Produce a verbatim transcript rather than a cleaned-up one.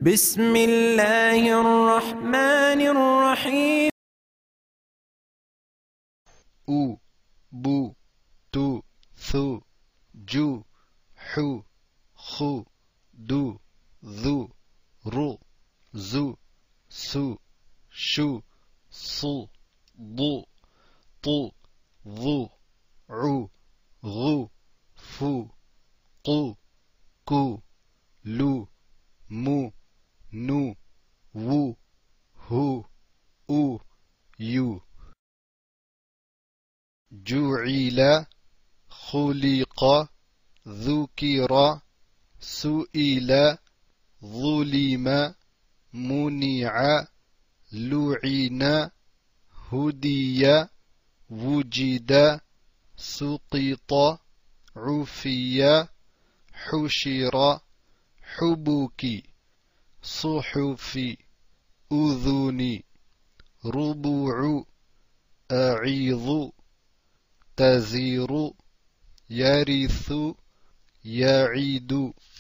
بسم الله الرحمن الرحيم. أو بو تو ثو جو حو خو دو ذو رو زو سو شو صو ضو طو ظو عو غو فو قو كو لو مو نو وو هو او يو. جعل خلق ذكر سئل ظلم منع لعن هدي وجد سقط عفي حشر حبك صحف أذن ربع أعيض تزير يرث يعيد.